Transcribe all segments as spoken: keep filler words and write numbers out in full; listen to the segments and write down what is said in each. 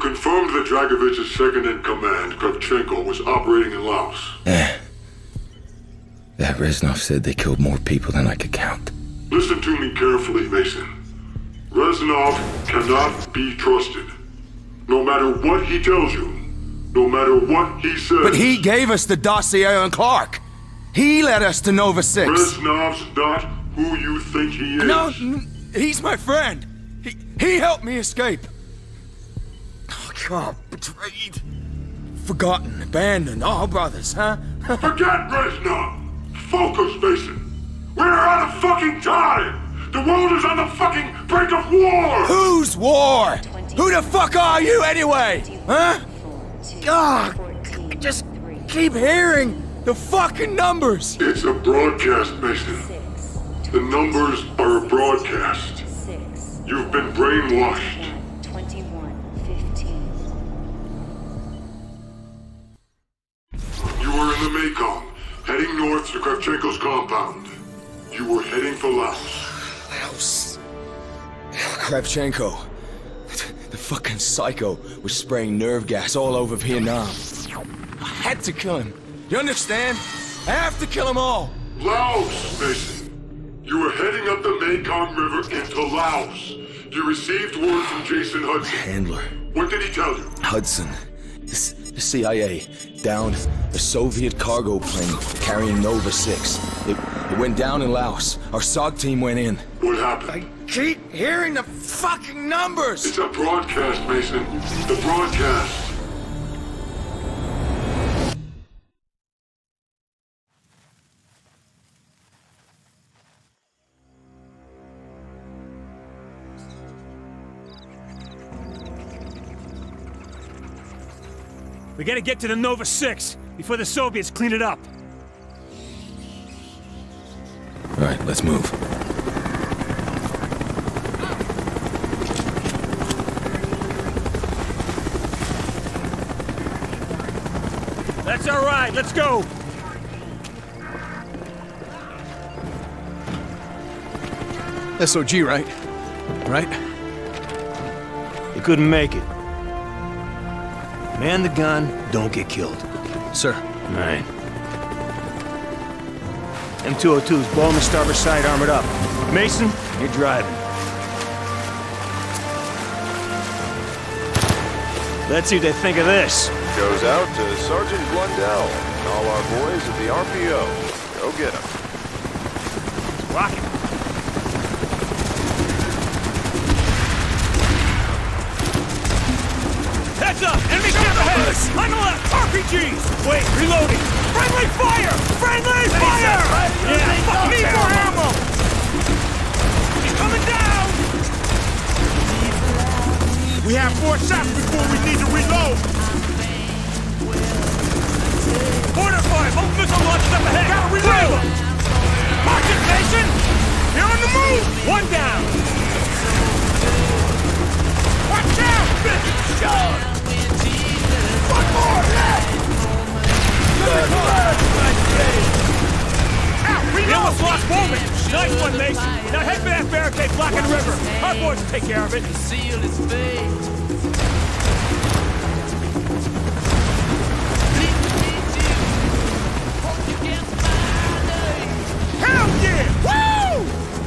confirmed that Dragovich's second-in-command, Kravchenko, was operating in Laos. Eh. That Reznov said they killed more people than I could count. Listen to me carefully, Mason. Reznov cannot be trusted. No matter what he tells you, no matter what he says... But he gave us the dossier on Clark! He led us to Nova six! Reznov's not who you think he is. No, he's my friend! He, he helped me escape! Oh, God, betrayed, forgotten, abandoned, all brothers, huh? Forget Reznov! Focus, Mason! We're out of fucking time! The world is on the fucking brink of war! Whose war? Who the fuck are you anyway? Huh? God, I just keep hearing the fucking numbers! It's a broadcast, Mason. The numbers are a broadcast. You've been brainwashed. You were in the Mekong, heading north to Kravchenko's compound. You were heading for Laos. Laos. Kravchenko. The fucking psycho was spraying nerve gas all over Vietnam. I had to kill him. You understand? I have to kill them all. Laos, Mason. You were heading up the Mekong River into Laos. You received word from Jason Hudson. Handler. What did he tell you? Hudson. The, the C I A downed a Soviet cargo plane carrying Nova six. It, it went down in Laos. Our S O G team went in. What happened? I keep hearing the fucking numbers! It's a broadcast, Mason. The broadcast. We gotta get to the Nova six before the Soviets clean it up. All right, let's move. That's all right, let's go! S O G, right? Right? You couldn't make it. Man the gun, don't get killed. Sir. All right. M two oh two's blow on the starboard side, armored up. Mason, you're driving. Let's see what they think of this. Goes out to Sergeant Blundell and all our boys at the R P O. Go get them. Rocket. Heads up! Enemy ship ahead! On the left! R P Gs! Wait, reloading! Friendly fire! Friendly fire! Yeah, fuck, need more ammo! He's coming down! We have four shots before we need to reload! Order fire! Both missile launches up ahead! Gotta reload! Mark it, Mason! You're on the move! One down! Watch out! Shot! One more left! Out! We almost lost Bowman! Nice one, Mason! Now head for that barricade blocking the river! Our boys will take care of it! Seal his fate! Hell yeah! Woo!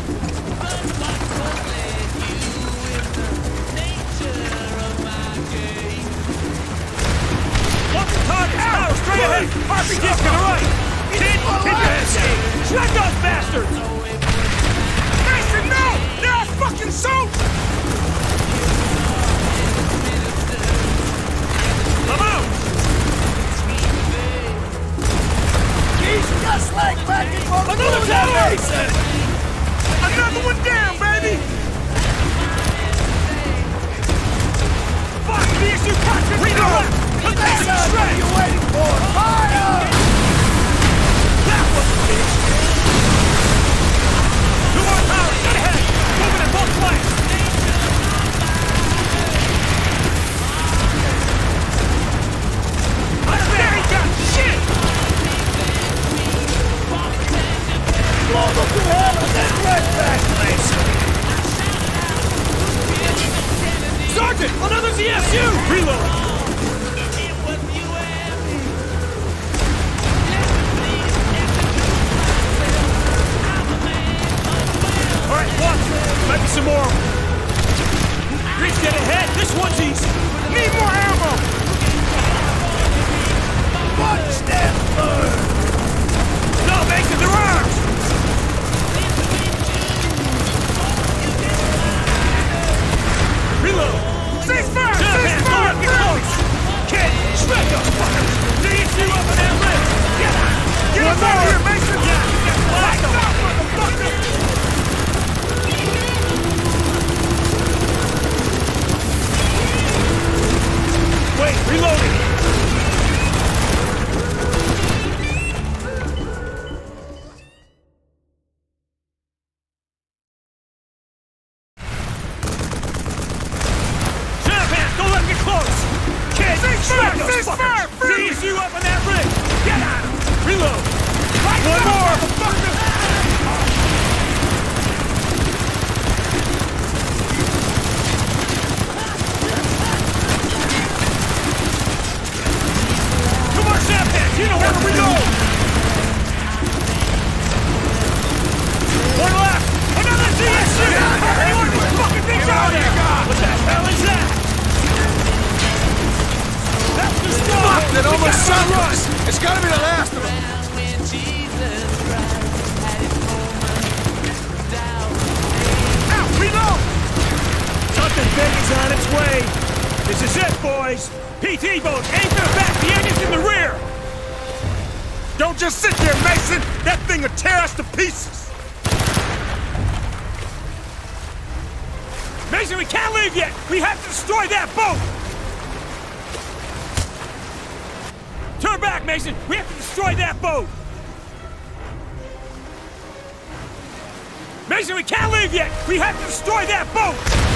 Look, target! Power straight ahead! R P Gs to the right! Hit! Hit your head! Shut those bastards! Mason, no! They're our fucking soldiers! I'm out! He's just like back and forth! Another tower! Another one down, baby! Fuck! The issue catches! Reload! What the hell are you waiting for? Fire! That was the bitch! Two more towers, get ahead! Moving in both flanks! you! Reload! Alright, watch! Might be some more! Reach, get ahead! This one's easy! Need more ammo! Watch them burn! No, Mason, they're arms! Reload! Cease fire! Cease fire! Get close! Kid, shred those fuckers! Do you see up in that ring? Get out! Get him out here, Mason! Yeah, get lights out, motherfucker! Wait, reloading! Snaphands, don't let him get close! Kid, smack those fuckers! Seize you up in that rig! Get at him! Reload! One more! You know where to reload! One left! Another D S C! Anyone these fucking things out there! What the hell is that? That's the star! Fuck, that almost sunk us! It's gotta be the last of them! Out! Reload! Something big is on its way! This is it, boys! P T boat, aim for the back! The engine's in the rear! Don't just sit there, Mason! That thing will tear us to pieces! Mason, we can't leave yet! We have to destroy that boat! Turn back, Mason! We have to destroy that boat! Mason, we can't leave yet! We have to destroy that boat!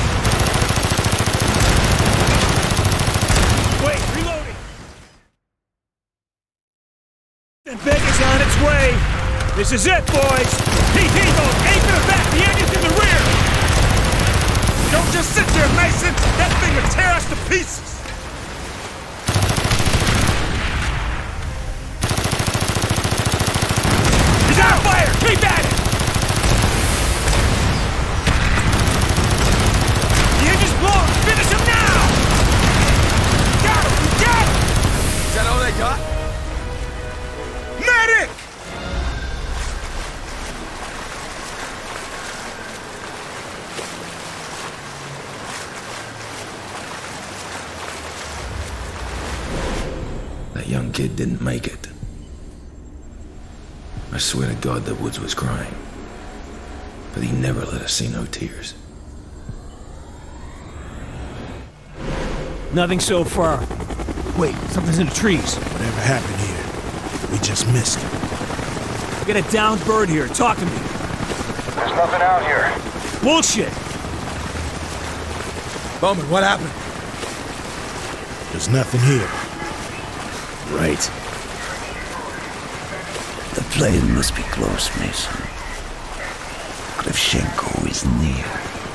Wait, reloading! And Vegas on its way! This is it, boys! P T boat, aim for the back! The engine's in the rear! Don't just sit there, Mason! That thing will tear us to pieces! He's on fire! Keep at it! The engine's blown! Finish him now! Got him! Got him! Is that all they got? Medic! That young kid didn't make it. I swear to God that Woods was crying. But he never let us see no tears. Nothing so far. Wait, something's in the trees. Whatever happened here, we just missed it. I got a downed bird here. Talk to me. There's nothing out here. Bullshit! Bowman, what happened? There's nothing here. Right. The plane must be close, Mason. Kravchenko is near.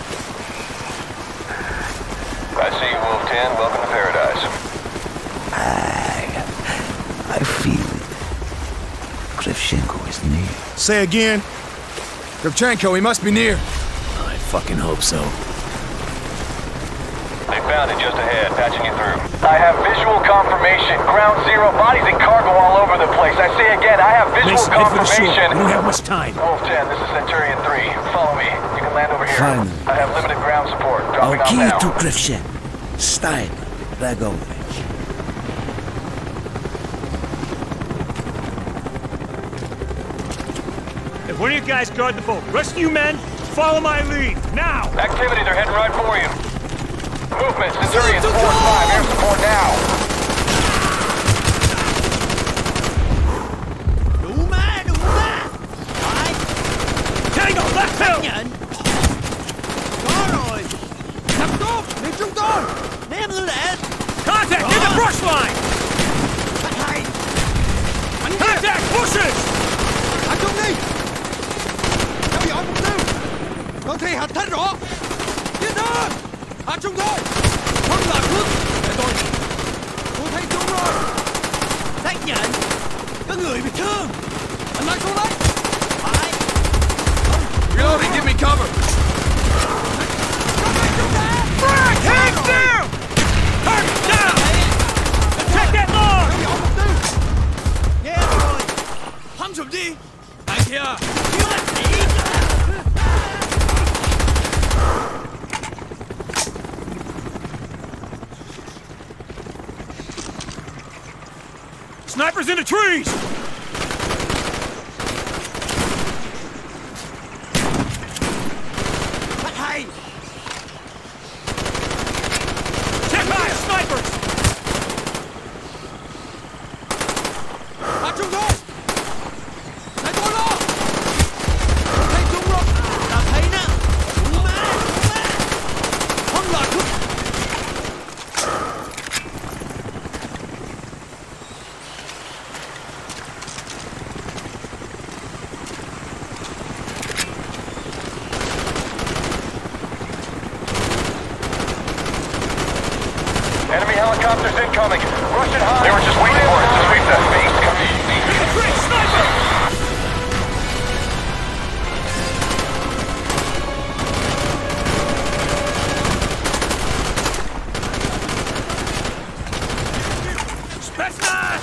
I see you, Wolf ten. Welcome to paradise. I... I feel it. Kravchenko is near. Say again? Kravchenko, he must be near. I fucking hope so. They found it just ahead, patching you through. I have visual confirmation. Ground zero, bodies and cargo all over the place. I say again, I have visual Mason, head for the shore. confirmation. We don't have much time. Wolf ten, this is Centurion three. Follow me. You can land over here. Fine. I have limited ground support. Dropping Our off key now. to Kravchenko. Stein, Dragovich. Hey, one of you guys guard the boat. Rest of you men, follow my lead. Now! Activity, they're heading right for you. Movement, Centurions four and five, air support now. Tango, left hill! Contact in the brush line! Contact bushes! Có thể hạt thân rõ! Tiến hơn! Hạ trung thôi! Không là cút! nhận. Có người bị thương. Anh nói xuống đấy. Phải. Reloading, give me cover! Frag! Hands down! Target down! Check that log! Nghe rồi. Hâm sụp đi. Anh kia. Cứu bác sĩ. Snipers in the trees! Bắt hay! Check eye, snipers! Bắt chúng thôi! Thấy tôi lo! Thấy chúng rồi! Ta thấy nè! Đúng mà! Đúng mà! Không lọt chút! Enemy helicopters incoming. Russian high. They were just waiting for us to sweep that base. Great sniper! Spetsnaz!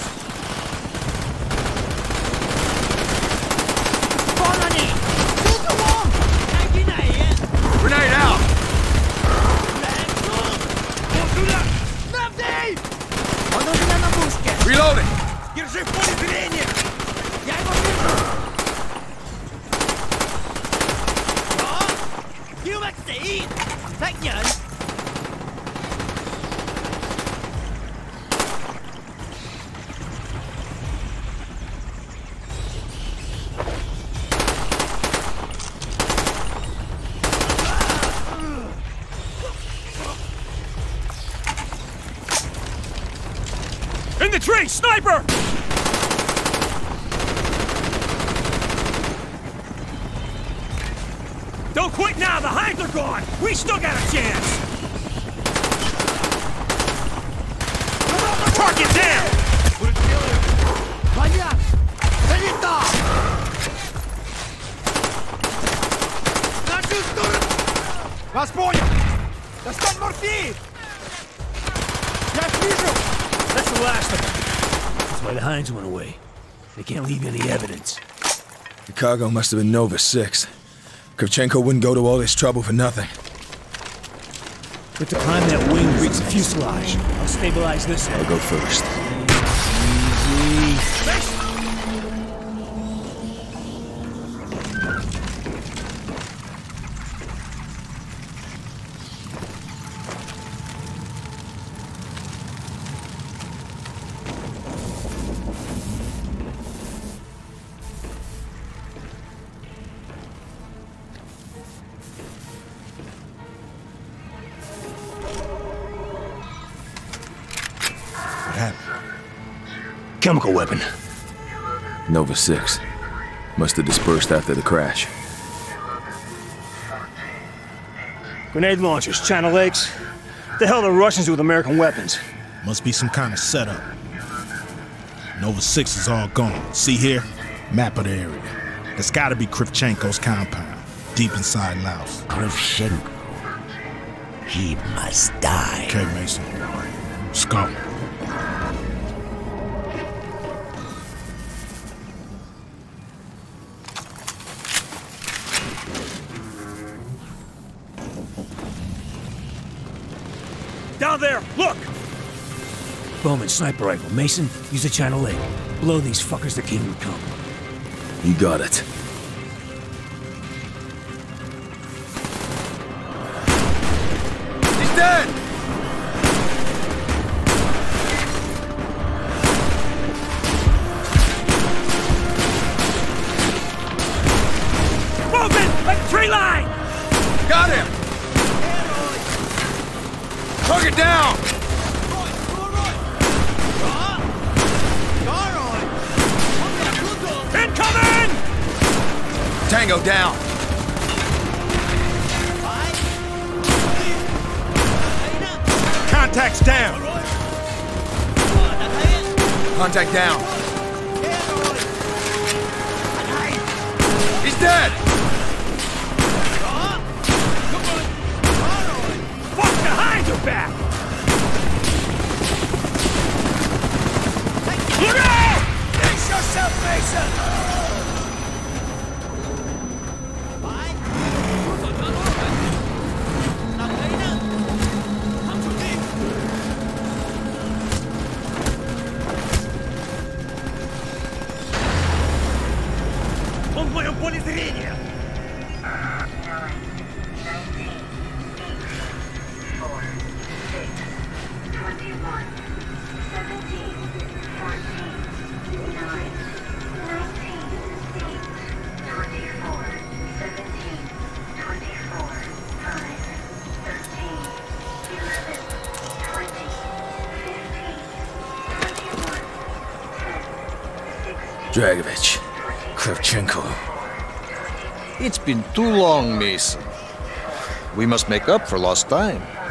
Con là nhỉ? Cứu cứu không? Hai cái này á. Grenade out! Reloading! Держи в поле зрения! Я его вижу! Đó! Cứu bác sĩ! Xác nhận! In the tree! Sniper! Don't quit now! The Hinds are gone! We still got a chance! Target down! Понятно! Занято! Нашу сторону! Вас понял! Достань морфин! Я вижу! That's the last of them. That's why the Hinds went away. They can't leave any evidence. The cargo must have been Nova six. Kravchenko wouldn't go to all this trouble for nothing. We have to climb that wing to reach the fuselage. I'll stabilize this end. I'll go first. Easy. What happened? Chemical weapon. Nova six. Must have dispersed after the crash. Grenade launchers, China Lakes. What the hell the Russians do with American weapons? Must be some kind of setup. Nova six is all gone. See here? Map of the area. That's gotta be Kravchenko's compound, deep inside Laos. Kravchenko. He must die. Okay, Mason. Let's go. Down there, look! Bowman sniper rifle. Mason, use the China Lake. Blow these fuckers, the king will come. You got it. He's dead! Bowman, at the tree line! Got him! Target down! Incoming! Tango down! Contacts down! Contact down. He's dead! Fuck behind your back! Look out! Brace yourself, Mason! Он в моем поле зрения! Dragovich. Kravchenko. It's been too long, Mason. We must make up for lost time.